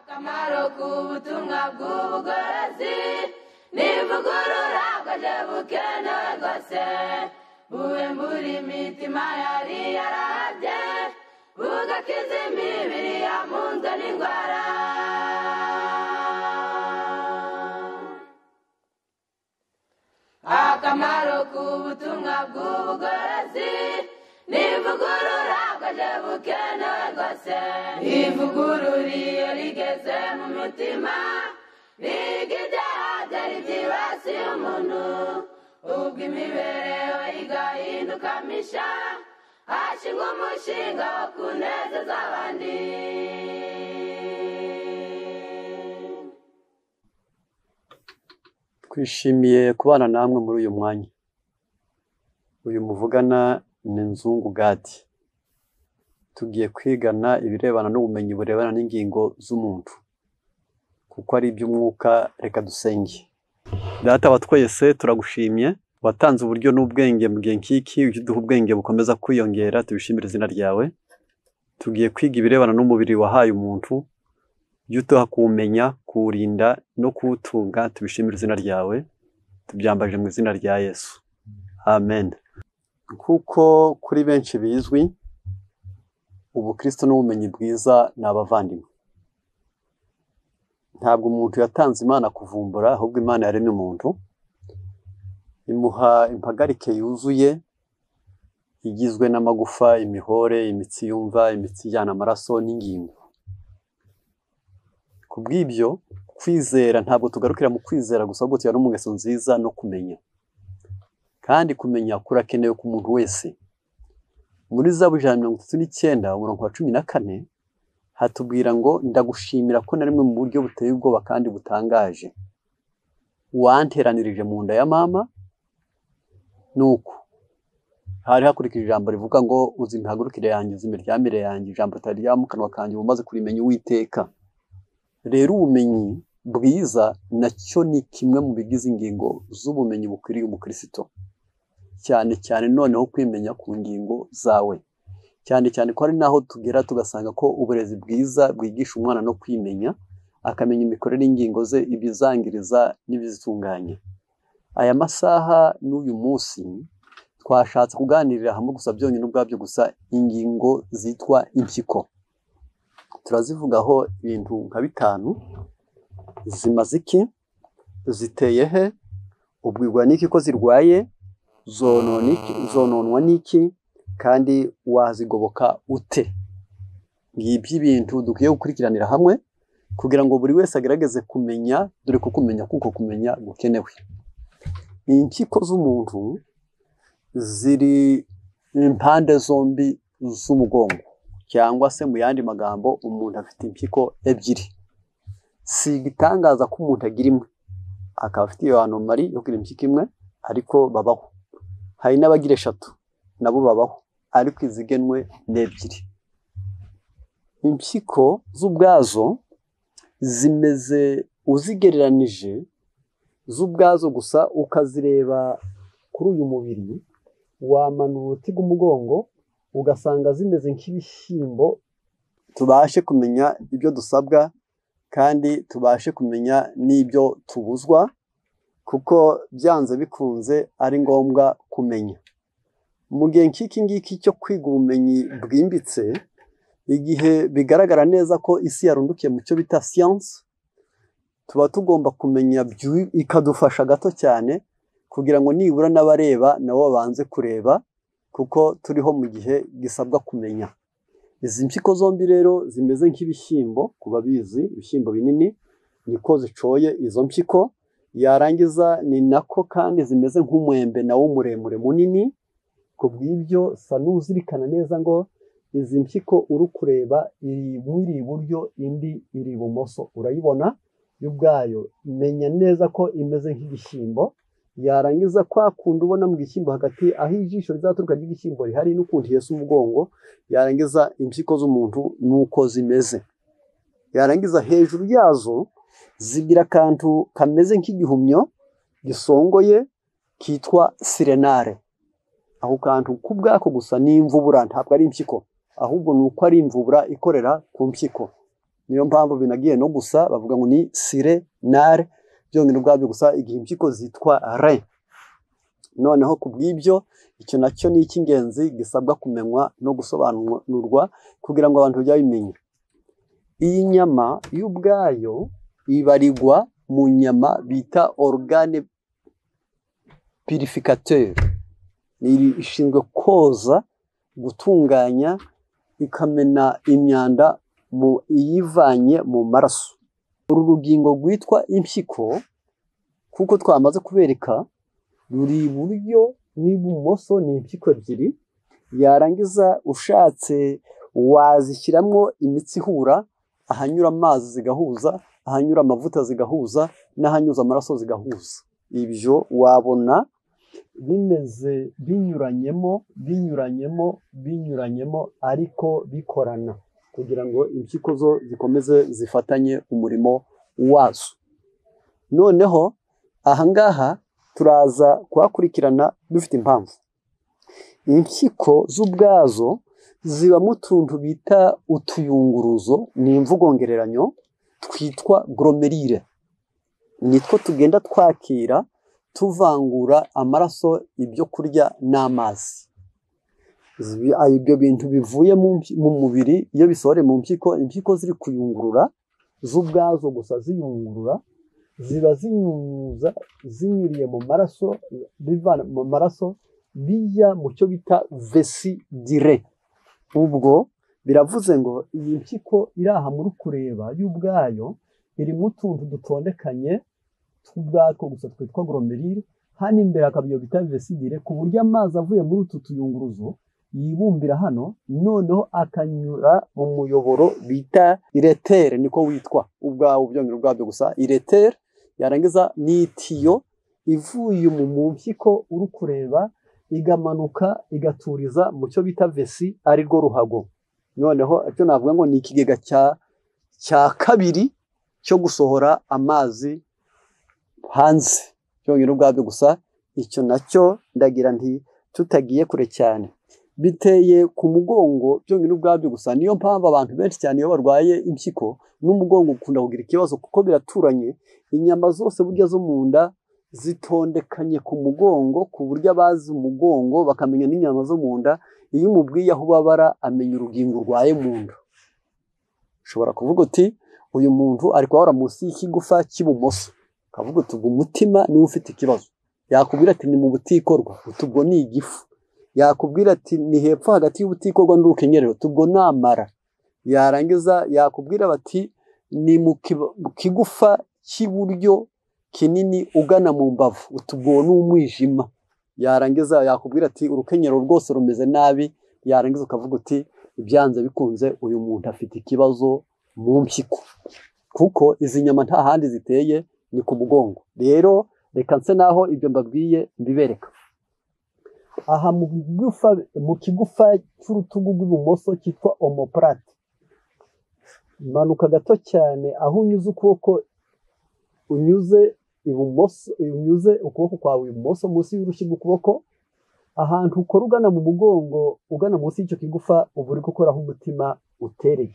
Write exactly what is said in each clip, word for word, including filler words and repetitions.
akamaro k'ubutumwa bw'ubugorozi n'ivugurura bwaje bukenewe rwose buwembura imitima yari yarabye bugakiza imibiri yamunzwe n'indwara. Akamaro k'ubutumwa bw'ubugorozi n'ivugurura bwaje bukenewe rwose ivugurura iyo rigeze mu mutima riga ibyaha byari byibasiye umuntu ubwo imibereho igahinduka misha hashingwa umushinga wo kunezeza abandi. Twishimiye kubana namwe muri uyu mwanya. Uyu muvugana ni Nzungu Gadi. Tugiye kwigana ibirebana n'ubumenyi burebana n'ingingo z'umuntu kuko ari iby'umwuka. Reka dusenge. Data wa twese turagushimye watanze uburyo n'ubwenge mu gihe nk'iki uduha ubwenge bukomeza kwiyongera, tubishimira izina ryawe. Tugiye kwiga ibirebana n'umubiri wahaye umuntu, ibyo uduha kuwumenya, kuwurinda no kuwutunga, tubishimira izina ryawe. Tubyambaje mu izina rya Yesu, amen. Kuko kuri benshi bizwi ubukristo n'ubumenyi bwiza ni abavandimwe. Ntabwo umuntu yatanze Imana kuvumbura, ahubwo Imana yaremye umuntu imuha impagarike yuzuye igizwe n'amagufa, imihore, imitsi yumva, imitsi ijyana amaraso n'ingingo. Kubw'ibyo kwizera ntabwo tugarukira mu kwizera gusa, ahubwo tujya no mu ngeso nziza no kumenya. Kandi kumenya kurakenewe ku muntu wese. Muri Zaburi ijana na mirongo itatu n'icyenda umurongo wa cumi na kane hatubwira ngo ndagushimira ko na rimwe mu buryo buteye ubwoba kandi butangaje wanteranirije mu nda ya mama. Nuko hari hakurikije ijambo rivuga ngo uzi imihagurukire yanjye, uzi imiryamire yanjye, ijambo ritari rya mu kanwa kanjye umaze kurimenya Uwiteka. Rero ubumenyi bwiza nacyo ni kimwe mu bigize ingingo z'ubumenyi bukwiriye umukristo, cyane cyane noneho kwimenya ku ngingo zawe, cyane cyane ko ari naho tugera tugasanga ko uburezi bwiza bwigisha umwana no kwimenya, akamenya imikorere y'ingingo ze, ibizangiriza n'ibizitunganya. Aya masaha n'uyu munsi twashatse kuganirira hamwe gusa byonyine ubwabyo gusa ingingo zitwa impyiko. Turazivugaho ibintu nka bitanu. Zimaze iki? Ziteye he? Ubwirwa n'iki ko zirwaye? Zononwa n'iki? Kandi wazigoboka ute? Ngibyo ibintu dukwiye gukurikiranira hamwe kugira ngo buri wese agerageze kumenya, dore ko kumenya kuko kumenya gukenewe. Impyiko z'umuntu ziri impande zombi z'umugongo, cyangwa se mu yandi magambo umuntu afite impyiko ebyiri. Si igitangaza ko umuntu agira imwe akaba afite iyo anomali yo kugira impyiko imwe, ariko babaho. Hari n'abagira eshatu nabo babaho, ariko izigenwe n'ebyiri. Impyiko z'ubwazo zimeze uzigereranije z'ubwazo gusa ukazireba kuri uyu mubiri, wamanura uruti rw'umugongo ugasanga zimeze nk'ibishyimbo. Tubashe kumenya ibyo dusabwa kandi tubashe kumenya n'ibyo tubuzwa, kuko byanze bikunze ari ngombwa kumenya. Mu gihe nk'iki ngiki cyo kwiga ubumenyi bwimbitse, igihe bigaragara neza ko isi yarundukiye mu cyo bita siyansi, tuba tugomba kumenya ikadufasha gato cyane kugira ngo nibura n'abareba nabo banze kureba, kuko turiho mu gihe gisabwa kumenya. Izi mpyiko zombi rero zimeze nk'ibishyimbo, kuba bizi ibishyimbo binini niko zicoye izo mpyiko. Yarangiza ni nako kandi zimeze nk'umwembe nawo muremure munini. Kubw'ibyo sa n'uzirikana neza ngo izi mpyiko uri kureba iri iburyo indi iri ibumoso, urayibona yo ubwayo. Menya neza ko imeze nk'igishyimbo. Yarangiza kwa kundi ubona mu gishyimbo hagati aho ijisho rizaturuka ry'igishyimbo rihari n'ukundi hese umugongo, yarangiza impyiko z'umuntu nuko zimeze. Yarangiza hejuru yazo zigira akantu kameze nk'igihumyo gisongoye kitwa sirenare. Aho kantu kubwako gusa ni imvubura, ntabwo ari impyiko, ahubwo nuko ari imvubura ikorera ku mpyiko. niyo mpamvu binagiye no gusa bavuga ngo ni sire nare byonyine ubwabyo gusa igihe impyiko zitwa re. Noneho ku bw'ibyo icyo nacyo ni icy'ingenzi gisabwa kumenywa no gusobanurwa kugira ngo abantu bajye babimenya. Iyi nyama y'ubwayo ibarirwa mu nyama bita organe purificateur, ishinzwe koza, gutunganya, ikamena imyanda mu iyivanye mu maraso. Uru rugingo rwitwa impyiko kuko twamaze kubereka ruri iburyo n'ibumoso, ni impyiko ebyiri. Yarangiza ushatse wazishyiramo imitsi ihura, ahanyura amazi zigahuza, ahanyura amavuta zigahuza, n'ahanyuza amaraso zigahuza. Ibyo wabona bimeze binyuranyemo binyuranyemo binyuranyemo ariko bikorana kugira ngo impyiko zo zikomeze zifatanye umurimo wazo. Noneho ahangaha turaza kuhakurikirana dufite impamvu. Impyiko z'ubwazo zibamo utuntu bita utuyunguruzo, ni imvugo ngereranyo, twitwa glomerule. Nitwo tugenda twakira tuvangura amaraso, ibyo kurya n'amazi. Ibyo bintu bivuye mu mubiri iyo bisohore mu mpyiko, impyiko ziri kuyungurura z'ubwazo gusa ziyungurura, ziba zinyunyuza zinyuriye mu maraso, bivana mu maraso bijya mu cyo bita vesi dire. Ubwo biravuze ngo iyi mpyiko iri aha muri kureba y'ubwayo irimo utuntu dutondekanye tw'ubwatwo gusa twitwa glomerule. Hano imbere hakaba iyo bita vesi dire, ku buryo amazi avuye muri utu tuyunguruzo yibumbira hano, noneho akanyura mu muyoboro bita iretere, niko witwa ubwawo byongera ubwabyo gusa iretere. Yarangiza n'itiyo ivuye mu mpyiko uri kureba igamanuka igaturiza mu cyo bita vesi, ari rwo ruhago. Noneho icyo navuga ngo ni ikigega cya cya kabiri cyo gusohora amazi hanze byongera ubwabyo gusa. Icyo nacyo ndagira nti tutagiye kure cyane, biteye ku mugongo byongera ubwabyo gusa. Niyo mpamvu abantu benshi cyane iyo barwaye impyiko n'umugongo ukunda kugira ikibazo, kuko biraturanye. Inyama zose burya zo mu nda zitondekanye ku mugongo, ku buryo abazi umugongo bakamenya n'inyama zo mu nda. Iyo umubwiye aho ubabara amenya urugingo urwaye mu nda. Ushobora kuvuga uti uyu muntu ari kubabara munsi y'ikigufa cy'ibumoso, ukavuga uti umutima niwe ufite ikibazo. Yakubwira ati ni mu butikorwa, ubwo ni igifu. Yakubwira ati ni hepfo hagati y'ubutikorwa n'urukenyerero, ubwo ni amara. Yarangiza yakubwira bati ni mu kigufa cy'iburyo kinini ugana mu mbavu, ubwo ni umwijima. Yarangiza yakubwira ati urukenyero rwose rumeze nabi. Yarangiza ukavuga uti ibyanze bikunze uyu muntu afite ikibazo mu mpyiko, kuko izi nyama nta handi ziteye, ni ku mugongo. Rero reka nse naho ibyo mbabwiye mbibereka. Aha mu kigufa mu kigufa cy'urutugu rw'ibumoso cyitwa omoplate, manuka gato cyane aho unyuze ukuboko, unyuze ibumoso, unyuze ukuboko kwawe ibumoso munsi y'urushyi rw'ukuboko, ahantu ukora ugana mu mugongo, ugana munsi y'icyo kigufa, uba uri gukoraho umutima utereye.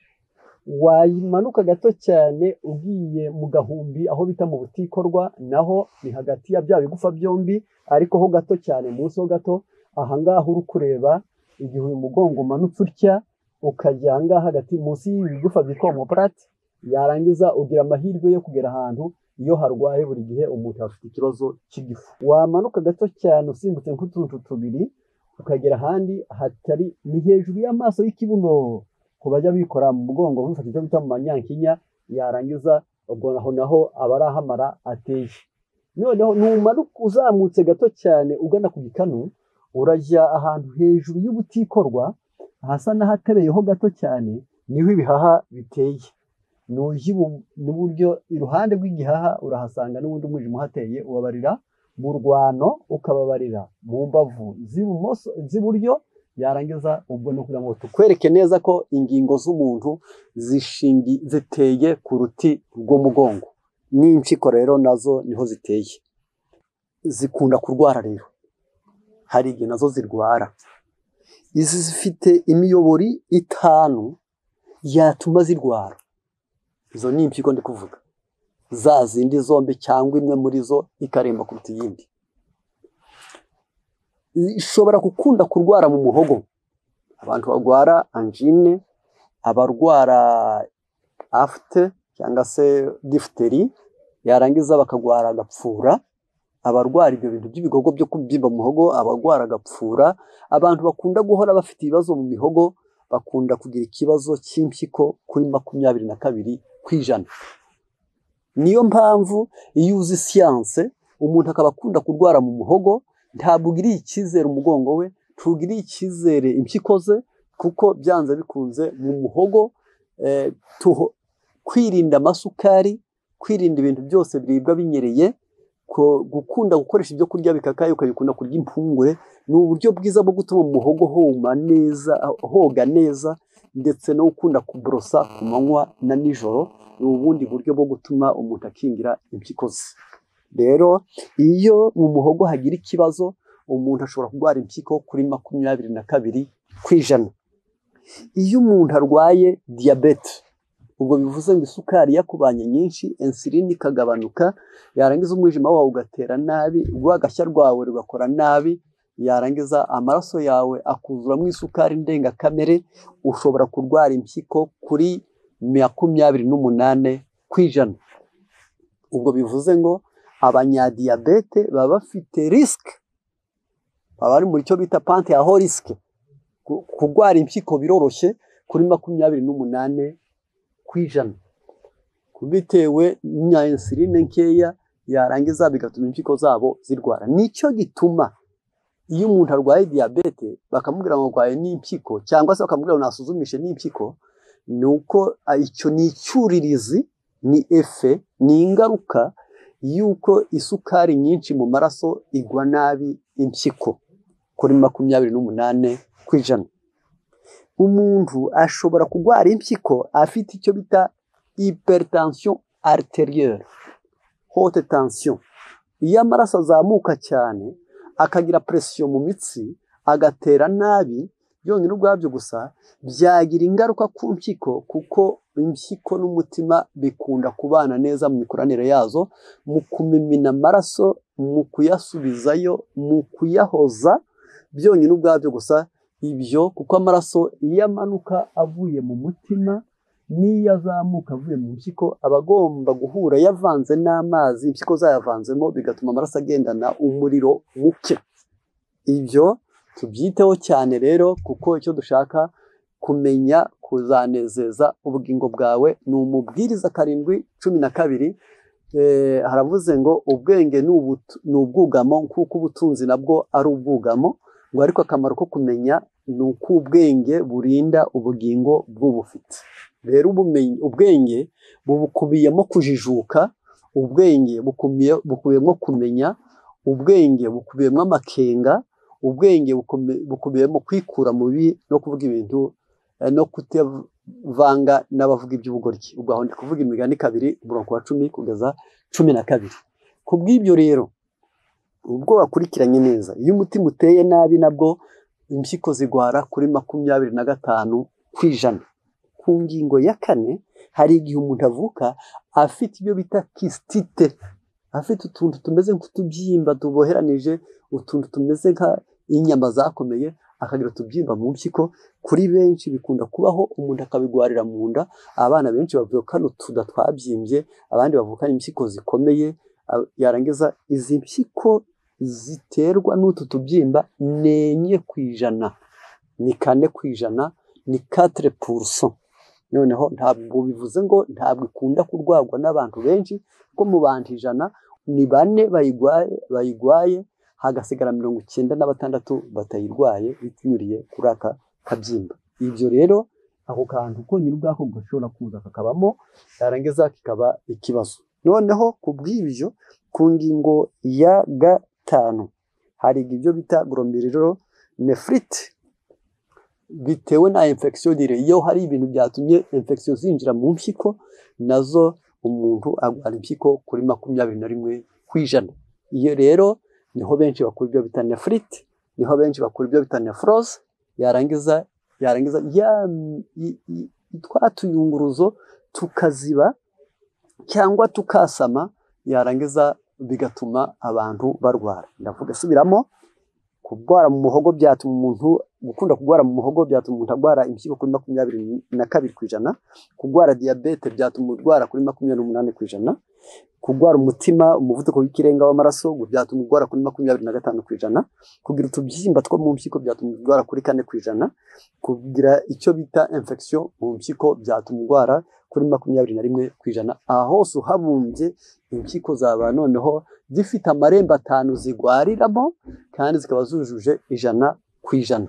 Wayimanuka gato cyane ugiye mu gahumbi aho bita mu butikorwa, naho ni hagati ya bya bigufa byombi, ariko ho gato cyane munsi ho gato. Ahangaha uri kureba igihe uyu mugongo umanutse utya ukajya ahangaha hagati munsi y'ibigufa byitwa omoplate. Yarangiza ugira amahirwe yo kugera ahantu iyo harwaye buri gihe umuntu afite ikibazo cy'igifu. Wamanuka gato cyane usimbutse nk'utuntu tubiri ukagera ahandi hatari, ni hejuru y'amaso y'ikibuno ku bajya bikora mu mugongo bifata icyo bita mu manyankinya. Yarangiza ubwo naho naho aba ari ahamara ateye. Noneho numanuka uzamutse gato cyane ugana ku gikanu, urajya ahantu hejuru y'ubutikorwa hasa n'ahatereyeho gato cyane, niho ibihaha biteye. N'uburyo iruhande rw'igihaha urahasanga n'ubundi umwijima uhateye. Ubabarira mu rwano, ukababarira mu mbavu z'ibumoso z'iburyo. Yarangiza ubwo no kugira ngo tukwereke neza ko ingingo z'umuntu zishingi ziteye ku ruti rw'umugongo. N'impyiko rero nazo niho ziteye. Zikunda kurwara rero, hari igihe nazo zirwara. Izi zifite imiyobori itanu yatuma zirwara. izo ni impyiko ndi kuvuga, za zindi zombi cyangwa imwe muri zo ikaremba kuruta iyindi. Ishobora gukunda kurwara mu muhogo, abantu barwara angine, abarwara afte cyangwa se diphtherie, yarangiza bakagwara agapfura, abarwara ibyo bintu by'ibigogo byo kubyimba mu muhogo, abarwara agapfura, abantu bakunda guhora bafite ibibazo mu mihogo bakunda kugira ikibazo cy'impyiko kuri makumyabiri na kabiri ku ijana. Niyo mpamvu iyo uzi siyanse umuntu akaba akunda kurwara mu muhogo, ntabwo ugiriye icyizere umugongo we, ntugiriye icyizere impyiko ze, kuko byanze bikunze mu muhogo eh, tuho, kwirinda amasukari, kwirinda ibintu byose biribwa binyereye, gukunda gukoresha ibyo kurya bikakaye ukabikunda kurya impungure, ni uburyo bwiza bwo gutuma mu muhogo homa neza, hoga neza, ndetse no gukunda kuborosa ku manywa na nijoro, ni ubundi buryo bwo gutuma umuntu akingira impyiko ze. Rero iyo mu muhogo hagira ikibazo umuntu ashobora kurwara impyiko kuri makumyabiri na kabiri ku ijana. Iyo umuntu arwaye diyabete, ubwo bivuze ngo isukari yakubanye nyinshi, insuline ikagabanuka, yarangiza umwijima wawe ugatera nabi, urwagashya rwawe rugakora nabi, yarangiza amaraso yawe akuzuramo isukari ndengakamere, ushobora kurwara impyiko kuri makumyabiri n'umunane ku ijana. Ubwo bivuze ngo abanyadiyabete baba bafite risike, baba bari muri cyo bita pante ya ho risike, kurwara impyiko biroroshye kuri makumyabiri n'umunane ku ijana, bitewe na insuline nkeya, yarangiza bigatuma impyiko zabo zirwara. Nicyo gituma iyo umuntu arwaye diyabete bakamubwira ngo arwaye n'impyiko, cyangwa se bakamubwira ngo nasuzumishe n'impyiko, ni uko icyo ni icyuririzi, ni efe, ni ingaruka y'uko isukari nyinshi mu maraso igwa nabi impyiko kuri makumyabiri n'umunane ku ijana. Umuntu ashobora kurwara impyiko afite icyo bita hypertension artérieure, haute tension. Iyo amaraso azamuka cyane akagira presiyo mu mitsi agatera nabi, byonyine ubwabyo gusa byagira ingaruka ku mpyiko, kuko impyiko n'umutima bikunda kubana neza mu mikoranire yazo, mu kumimina amaraso, mu kuyasubizayo, mu kuyahoza, byonyine ubwabyo gusa ibyo, kuko amaraso iyo amanuka avuye mu mutima n'iyo azamuka avuye mu mpyiko aba agomba guhura yavanze n'amazi, impyiko zayavanzemo, bigatuma amaraso agendana umuriro muke. Ibyo tubyiteho cyane rero, kuko icyo dushaka kumenya kuzanezeza ubugingo bwawe. Ni umubwiriza karindwi cumi na kabiri, eh, haravuze ngo ubwenge ni ubwugamo nk'uko ubutunzi nabwo ari ubwugamo, ngo ariko akamaro ko kumenya ni uko ubwenge burinda ubugingo bw'ubufite. Rero ubumenyi, ubwenge bukubiyemo kujijuka, ubwenge bukubiyemo kumenya, ubwenge bukubiyemo amakenga, ubwenge bukubiyemo kwikura mu bibi no kuvuga ibintu no kutavanga n'abavuga iby'ubugoryi. Ubwo aho ndi kuvuga imigani kabiri umurongo wa cumi kugeza cumi na kabiri. Ku bw'ibyo rero ubwo wakurikiranye neza, iyo umutima uteye nabi nabwo impyiko zigwara kuri makumyabiri na gatanu ku ijana. Ku ngingo ya kane, hari igihe umuntu avuka afite ibyo bita kistite, afite utuntu tumeze nk'utubyimba tuboheranije, utuntu tumeze nk'inyama zakomeye, akagira utubyimba mu mpyiko. Kuri benshi bikunda kubaho, umuntu akabigwarira mu nda. Abana benshi bavukana utuda twabyimbye, abandi bavukana impyiko zikomeye. Yarangiza izi mpyiko ziterwa n'utu tubyimba nenye ku ijana, ni kane ku ijana, ni katire puruso. Noneho ntabwo bivuze ngo ntabwo ikunda kurwagwa n'abantu benshi, kuko mu bantu ijana ni bane bayigwaye bayigwaye hagasigara mirongo icyenda na batandatu batayirwaye bitinyuriye kuri aka kabyimba. Ibyo rero ako kantu konyine ubwako gashobora kuza kakabamo, yarangiza kikaba ikibazo. Noneho ku bw'ibyo, ku ngingo ya gatanu, hari ibyo bita glomerulonephrite nephrite, bitewe na infection dire. Iyo hari ibintu byatumye infection zinjira mu mpyiko, nazo umuntu agwara impyiko kuri makumyabiri na rimwe ku ijana. Iyo rero niho benshi bakura ibyo bita nephrite, niho benshi bakura ibyo bita nephrose. Yarangiza yarangiza ya twatuyunguruzo tukaziba, cyangwa tukasama yarangiza bigatuma abantu barwara. Ndavuga subiramo, kurwara mu muhogo byatuma umuntu gukunda kurwara mu muhogo byatuma umuntu arwara impyiko kuri makumyabiri na kabiri ku ijana, kurwara diyabete byatuma urwara kuri makumyabiri n'umunani ku ijana, kurwara umutima umuvuduko w'ikirenga w'amaraso byatuma urwara kuri makumyabiri na gatanu ku ijana, kugira utubyimba two mu mpyiko byatuma urwara kuri kane ku ijana, kugira icyo bita infection mu mpyiko byatuma urwara kuri makumyabiri na rimwe ku ijana. Aha hose uhabumbye impyiko zaba noneho zifite amarembo atanu zigwariramo kandi zikaba zujuje ijana ku ijana.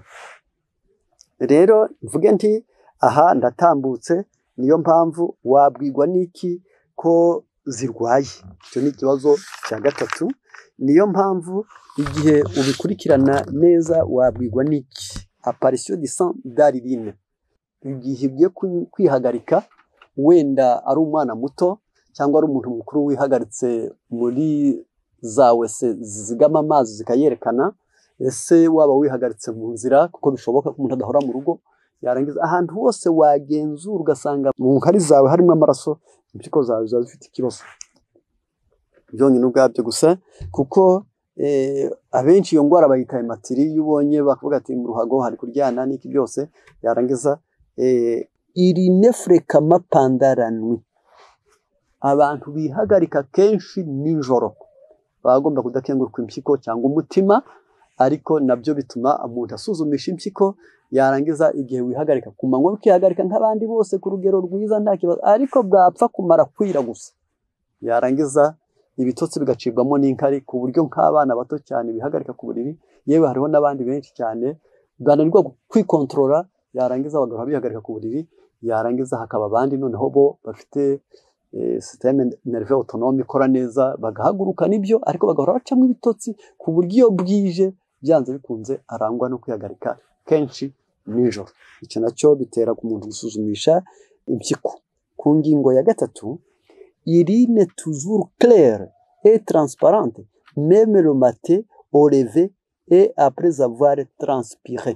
Rero mvuge nti aha ndatambutse, niyo mpamvu wabwirwa n'iki ko zirwaye. Icyo ni ikibazo cya gatatu. Niyo mpamvu igihe ubikurikirana neza wabwirwa n'iki apparition du sang d'urine. Igihe ugiye kwihagarika, wenda ari umwana muto cyangwa ari umuntu mukuru wihagaritse muri za wese zigama amazi zikayerekana, ese waba wihagaritse mu nzira kuko bishoboka ko umuntu adahora mu rugo, yarangiza ahantu hose wagenzura ugasanga mu nkari zawe harimo amaraso, impyiko zawe ziba zifite ikibazo. Byonyine ubwabyo gusa, kuko eh, abenshi iyo ndwara bayita hematiri. Iyo ubonye bakavuga ati mu ruhago hari kuryana n'iki byose, yarangiza eh, urine fréquemment pendant la nuit. Abantu bihagarika kenshi nijoro bagomba kudakenguruka impyiko cyangwa umutima, ariko nabyo bituma umuntu asuzumisha impyiko. Yarangiza igihe wihagarika ku manywa ukihagarika nk'abandi bose ku rugero rwiza nta kibazo, ariko bwapfa kumara kwira gusa, yarangiza ibitotsi bigacibwamo n'inkari, ku buryo nk'abana bato cyane bihagarika ku buriri. Yewe hariho n'abandi benshi cyane bananirwa kwikontorora, yarangiza bagahora bihagarika ku buriri. Yarangiza hakaba abandi noneho bo bafite eh, systeme nerveux autonome ikora neza, bagahaguruka nibyo ariko bagahora bacamo ibitotsi, ku buryo iyo bwije byanze bikunze arangwa no kwihagarika kenshi nijoro. Icyo nacyo bitera ku muntu gusuzumisha impyiko. Ku ngingo ya gatatu, urine toujours claire et transparente même le matin au lever et après avoir transpiré.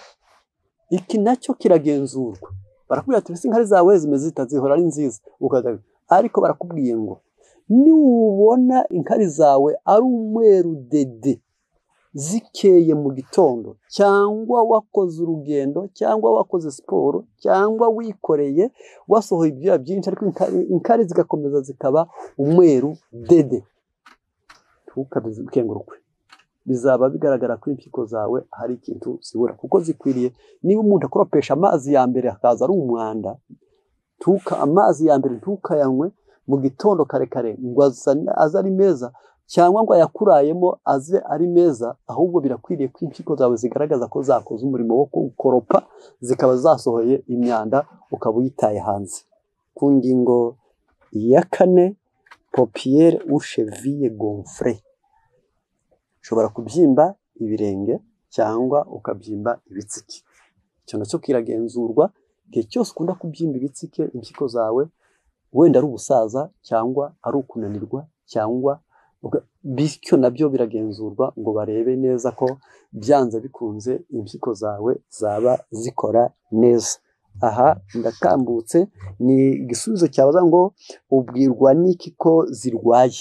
Iki nacyo kiragenzurwa. Barakubwira ati inkari zawe zimeze zitazihora ari nziza, ukaza ariko barakubwiye ngo niubona inkari zawe ari umweru dede zikeye mu gitondo, cyangwa wakoze urugendo, cyangwa wakoze siporo, cyangwa wikoreye wasohoye ibyuya byinshi, ariko inkari, inkari zigakomeza zikaba umweru dede, tukabizikengurukwe, bizaba bigaragara ko impyiko zawe hari ikintu zibura, kuko zikwiriye. Niba umuntu akoropesha amazi ya mbere akaza ari umwanda, tuka amazi ya mbere ntukayanywe mu gitondo kare kare ngo aze ari meza, cyangwa ngo ayakurayemo aze ari meza, ahubwo birakwiriye ko impyiko zawe zigaragaza ko zakoze umurimo wo gukoropa, zikaba zasohoye imyanda, ukaba uyitaye hanze. Ku ngingo ya kane, paupières ou cheville gonflée. Ushobora kubyimba ibirenge cyangwa ukabyimba ibitsike. Icyo nacyo kiragenzurwa. Igihe cyose ukunda kubyimba ibitsike, impyiko zawe wenda ari ubusaza cyangwa ari ukunanirwa cyangwa bityo nabyo biragenzurwa ngo barebe neza ko byanze bikunze impyiko zawe zaba zikora neza. Aha ndatambutse, ni igisubizo cyabaza ngo ubwirwa n'iki ko zirwaye.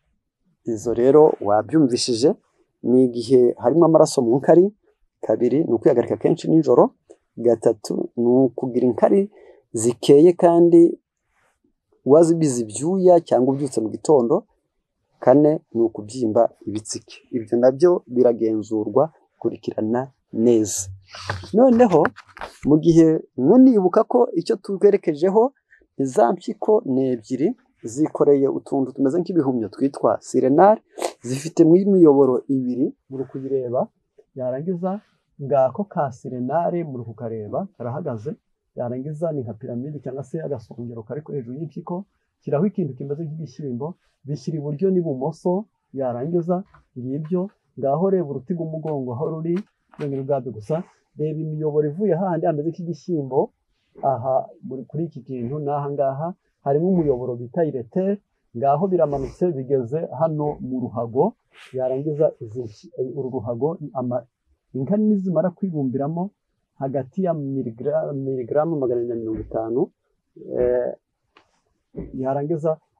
Izo rero wabyumvishije. Ni igihe harimo amaraso mu nkari. Kabiri ni ukwihagarika kenshi nijoro. Gatatu ni ukugira inkari zikeye kandi wazibiza ibyuya cyangwa ubyutse mu gitondo. Kane ni ukubyimba ibitsike. Ibyo nabyo biragenzurwa, kurikirana neza. Noneho mu gihe nunibuka ko icyo twerekejeho za mpyiko ni ebyiri, zikoreye utuntu tumeze nk'ibihumyo twitwa sirenari, zifite mu imiyoboro ibiri, muri kuyireba. Yarangiza ngako ka sirenari muri kukareba karahagaze, yarangiza ni nka piramide cyangwa se agasongero kari hejuru y'impyiko, kiraho ikintu kimeze nk'igishyimbo, bishyira iburyo n'ibumoso. Yarangiza ngibyo ngaho reba uruti rw'umugongo aho ruri, byongera ubwabyo gusa. Reba imiyoboro ivuye handi ameze nk'igishyimbo, aha kuri iki kintu n'aha ngaha harimo umuyoboro bita iretere, ngaho biramanutse bigeze hano mu ruhago. Yarangiza uru ruhago inkari nizimara kwibumbiramo hagati ya miligaramu magana ane na mirongo itanu, yarangiza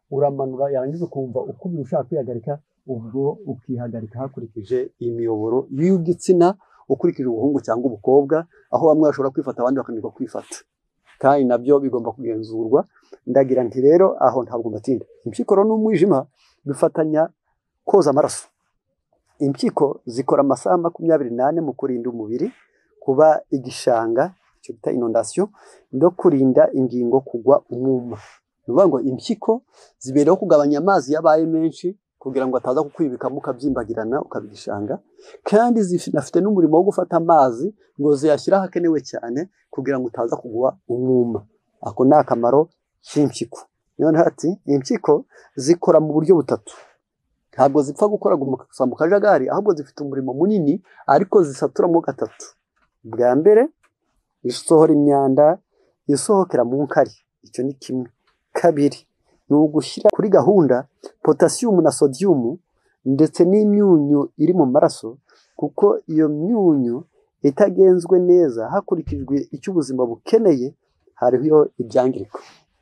uramanura yarangiza ukumva uko ushaka kwihagarika, ubwo ukihagarika hakurikije imiyoboro y'igitsina, ukurikije ubuhungu cyangwa ubukobwa, aho bamwe bashobora kwifata abandi bakananirwa kwifata, kandi nabyo bigomba kugenzurwa. Ndagira nti rero aho ntabwo mbatinda. Impyiko n'umwijima bifatanya koza amaraso. Impyiko zikora amasaha makumyabiri n'ane mu kurinda umubiri kuba igishanga, icyo bita inondation, no kurinda ingingo kugwa umwuma. Ni ukuvuga ngo impyiko zibereho kugabanya amazi yabaye menshi kugira ngo ataza kukwibikamo ukabyimbagirana ukaba igishanga, kandi zinafite n'umurimo wo gufata amazi ngo ziyashyire ahakenewe cyane kugira ngo utaza kugwa umwuma. Ako ni akamaro k'impyiko. Noneho ati impyiko zikora mu buryo butatu. Ntabwo zipfa gukora gusa mu kajagari, ahubwo zifite umurimo munini ariko zisaturamo gatatu. Bwa mbere isohora imyanda isohokera mu nkari, icyo ni kimwe. Kabiri ni ugushyira kuri gahunda potasiyumu na sodiyumu ndetse n'imyunyu iri mu maraso, kuko iyo myunyu itagenzwe neza hakurikijwe icyo ubuzima bukeneye, hariho ibyangirika.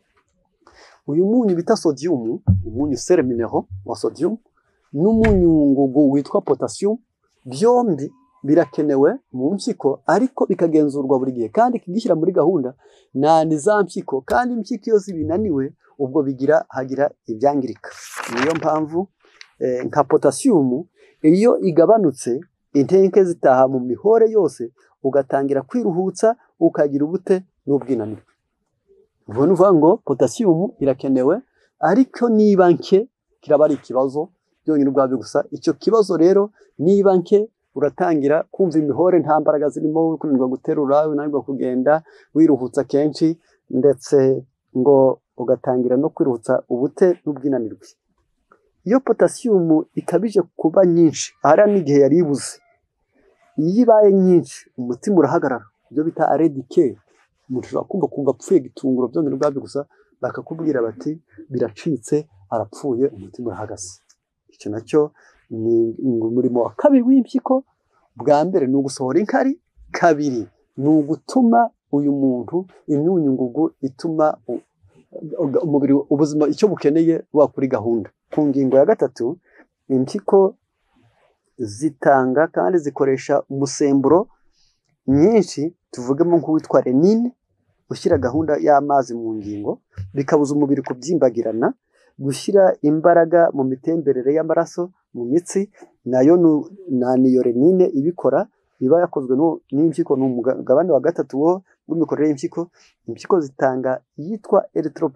Uyu munyu bita sodiyumu, umunyu sere minero wa sodiyumu, n'umunyu ngugu witwa potasiyumu, byombi birakenewe mu mpyiko ariko bikagenzurwa buri gihe, kandi kigishyira muri gahunda nani za mpyiko, kandi impyiko iyo zibinaniwe ubwo bigira hagira ibyangirika. Niyo mpamvu eh, nka potasiyumu iyo igabanutse intenke zitaha mu mihore yose, ugatangira kwiruhutsa, ukagira ubute n'ubwinanirwe. Ubwo ni ukuvuga ngo potasiyumu irakenewe, ariko niba nke kiraba ari ikibazo byonyine ubwabyo gusa. Icyo kibazo rero niba nke, uratangira kumva imihore nta mbaraga zirimo, kunanirwa guterura, unanirwa kugenda, wiruhutsa kenshi, ndetse ngo ugatangira no kwiruhutsa ubute n'ubwinanirwe. Iyo potasiyumu ikabije kuba nyinshi, ahari n'igihe yari ibuze, iyo ibaye nyinshi umutima urahagarara, ibyo bita aredike. Umuntu ushobora kumva kumva apfuye gitunguro byonyine ubwabyo gusa, bakakubwira bati biracitse, arapfuye, umutima urahagaze. Icyo nacyo ni umurimo wa kabiri w'impyiko. Bwa mbere ni ugusohora inkari, kabiri ni ugutuma uyu muntu imyunyu ngugu ituma umubiri ubuzima icyo bukeneye buba kuri gahunda. Ku ngingo ya gatatu, impyiko zitanga kandi zikoresha umusemburo nyinshi, tuvugemo nk'uwitwa renine, ushyira gahunda y'amazi mu ngingo, bikabuza umubiri kubyimbagirana, gushyira imbaraga mu mitemberere y'amaraso mu mitsi, nayo niyo renine ibikora, iba yakozwe n'impyiko. Ni umugabane wa gatatu wo w'imikorere y'impyiko. Impyiko zitanga iyitwa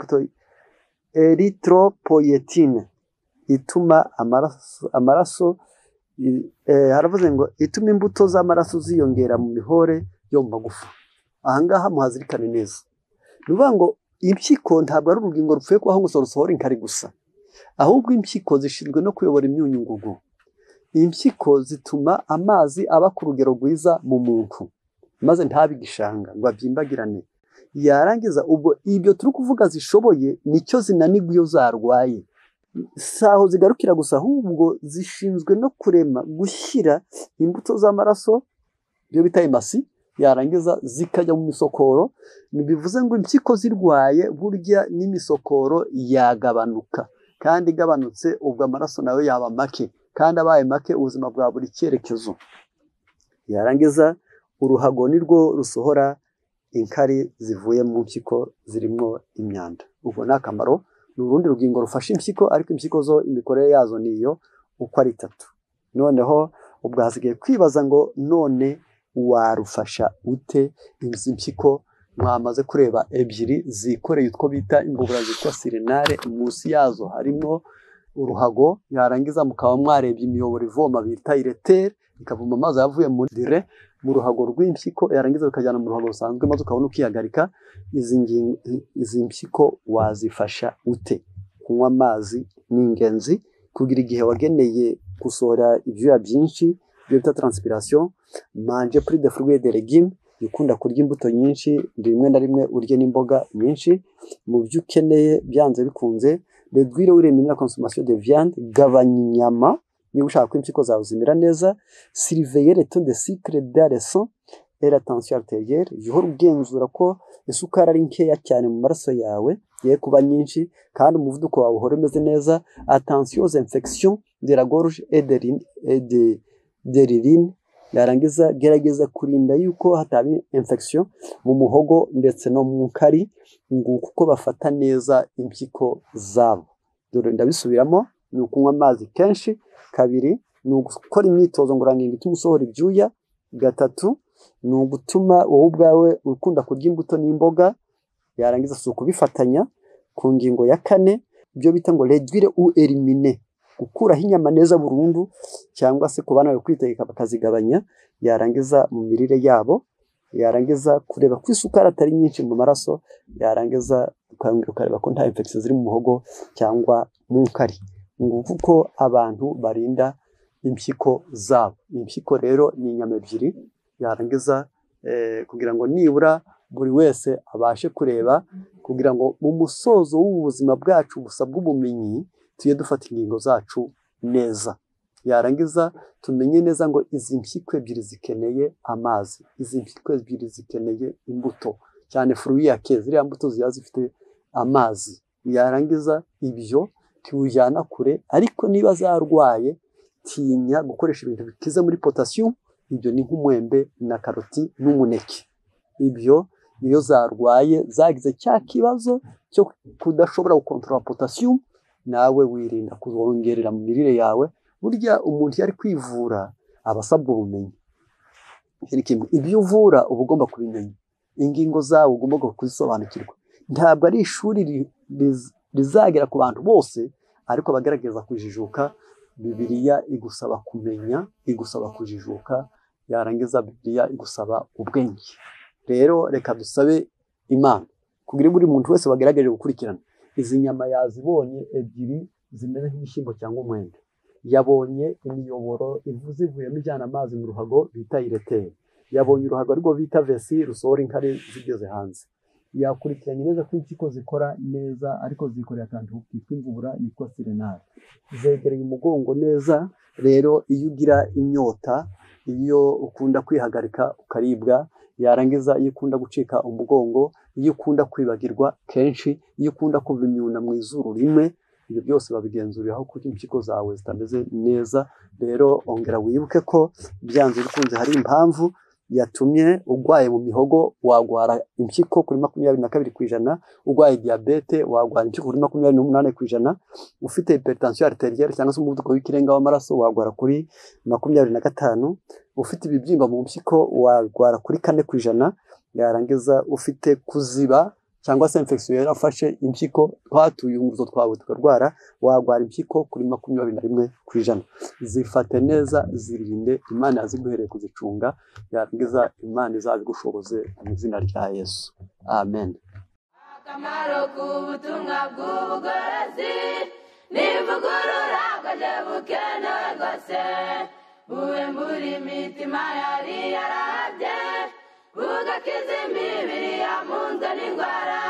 erythropoietine, ituma amaraso amaraso eh, haravuze ngo ituma imbuto z'amaraso ziyongera mu mihore yo mu magufa. Ahangaha muhazirikane neza. Ni ukuvuga ngo impyiko ntabwo ari urugingo rupfuye kubaho ngo rusohora inkari gusa, ahubwo impyiko zishinzwe no kuyobora imyunyu ngugu. Impyiko zituma amazi aba ku rugero rwiza mu muntu, maze ntabe igishanga ngo abyimbagirane. Yarangiza ubwo ibyo turi kuvuga zishoboye, nicyo zinanirwa iyo zarwaye. Saho zigarukira gusa, ahubwo zishinzwe no kurema gushyira imbuto z'amaraso, ibyo bita imasi, yarangiza zikajya mu misokoro. Bivuze ngo impyiko zirwaye burya n'imisokoro yagabanuka, kandi igabanutse ubwo amaraso nayo yaba make, kandi abaye make ubuzima bwa buri cyerekezo. Yarangiza uruhago nirwo rusohora inkari zivuye mu mpyiko zirimo imyanda. Ubwo ni akamaro. Ni urundi rugingo rufasha impyiko, ariko impyiko zo imikorere yazo niyo uko ari itatu. Noneho ubwo hasigaye kwibaza ngo none warufasha ute? Izi mpyiko mwamaze kureba ebyiri zikoreye utwo bita imbubura zitwa sirenare, munsi yazo harimo uruhago. Yarangiza mukaba mwarebye imiyoboro ivoma bita iretere, ikavuma amazi yavuye muri dire mu ruhago rw'impyiko, yarangiza bikajyana mu ruhago rusanzwe, maze ukabona ukihagarika. Izi izi mpyiko wazifasha ute? Kunywa amazi ni ingenzi, kugira igihe wageneye gusohora ibyuya byinshi, ibyo bita transpiration. Manger plus de fruits et de légumes, ukunda kurya imbuto nyinshi, rimwe na rimwe urye n'imboga nyinshi mu byo ukeneye byanze bikunze. Réduire ou éliminer la consommation de viande, gabanya inyama niba ushaka ko impyiko zawe zimera neza. Surveiller le taux de sucre dans le sang et la tension artérielle, jya uhora ugenzura ko isukari ari nkeya cyane mu maraso yawe, ye kuba nyinshi kandi umuvuduko wawe uhora umeze neza. Attention aux infections de la gorge et de et de de l'urine. Yarangiza gerageza kurinda yuko hataba infection mu muhogo ndetse no mu nkari ngo kuko bafata neza impyiko zabo. Dore ndabisubiramo: ni ukunywa amazi kenshi, kabiri ni ugukora imyitozo ngororangingo ituma usohora ibyuya, gatatu ni ugutuma wowe ubwawe ukunda kurya imbuto n'imboga, yarangiza si ukubifatanya. Ku ngingo ya kane ibyo bita ngo réduire ou éliminer, gukuraho inyama neza burundu cyangwa se ku bana bawe kwitegeka bakazigabanya, yarangiza mu mirire yabo, yarangiza kureba ko isukari atari nyinshi mu maraso, yarangiza ukareba ko nta infection ziri mu muhogo cyangwa mu nkari, nguko ko abantu barinda impyiko zabo. Impyiko rero ni inyama ebyiri, yarangiza eh, kugira ngo nibura buri wese abashe kureba, kugira ngo mu musozo w'ubuzima bwacu gusa bw'ubumenyi tuye dufata ingingo zacu neza. Yarangiza tumenye neza ngo izi mpyiko ebyiri zikeneye amazi, izi mpyiko ebyiri zikeneye imbuto, cyane fruits ziriya mbuto ziba zifite amazi. Yarangiza ibyo tiujyana kure, ariko niba zarwaye tinya gukoresha ibintu bikize muri potassium. Ibyo ni nk'umwembe na karoti n'umuneke. Ibyo iyo zarwaye zagize cya kibazo cyo kudashobora gukontorora potassium, nawe wirinda kuzongerera mu mirire yawe. Burya umuntu yari kwivura abasabwa ubumenyi. Ibyo uvura uba ugomba kubimenya, ingingo zawe ugomba kuzisobanukirwa. Ntabwo ari ishuri rizagera ku bantu bose, ariko bagerageza kujijuka. Bibiliya igusaba kumenya, igusaba kujijuka, yarangiza Bibiliya igusaba ubwenge. Rero reka dusabe Imana kugira buri muntu wese wagaragaje gukurikirana izi nyama yazibonye ebyiri zimeze nk'ibishyimbo cyangwa umwembe, yabonye imiyoboro ivuze ivuyemo ijyana amazi mu ruhago bita ireteri, yabonye uruhago ariko bita vesi rusohora inkari zigeze hanze, yakurikiranye neza ko impyiko zikora neza ariko zikorera akantu kitwa imvubura yitwa sirenari, zegereye umugongo neza. Rero iyo ugira inyota, iyo ukunda kwihagarika ukaribwa, yarangiza iyo ukunda gucika umugongo, iyo ukunda kwibagirwa kenshi, iyo ukunda kuva imyuna mu izuru rimwe, ibyo byose babigenzuriraho kuko impyiko zawe zitameze neza. Rero ongera wibuke ko byanze bikunze hari impamvu yatumye urwaye mu mihogo wagwara impyiko kuri makumyabiri na kabiri ku ijana, urwaye diyabete wagwara impyiko kuri makumyabiri n'umunani ku ijana, ufite hypertension arterielle cyangwa se umuvuduko w'ikirenga w'amaraso wagwara kuri makumyabiri na gatanu, ufite ibibyimba mu mpyiko wagwara kuri kane ku ijana, yarangiza ufite kuziba cyangwa se infection yarafashe impyiko twatuye umuzo twawe tukarwara, wagwara impyiko kuri makumyabiri na rimwe ku ijana. Zifate neza, zirinde, Imana yaziguhereye kuzicunga, yarangiza Imana izabigushoboze mu izina rya Yesu, amen. Akamaro k'ubutumwa bw'ubugorozi n'ivugurura bwaje bukenewe rwose, buwembura imitima yari yarabye, bugakiza imibiri yamunzwe n'indwara.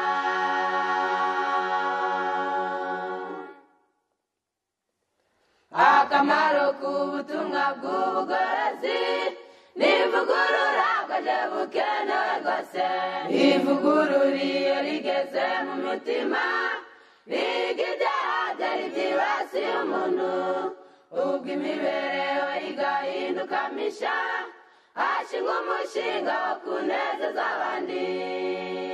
Akamaro k'ubutumwa bw'ubugorozi n'ivugurura bwaje bukenewe rwose, ivugurura iyo rigeze mu mutima riga ibyaha byari byibasiye umuntu, ubwo imibereho igahinduka misha, hashingwa umushinga wo kunezeza abandi.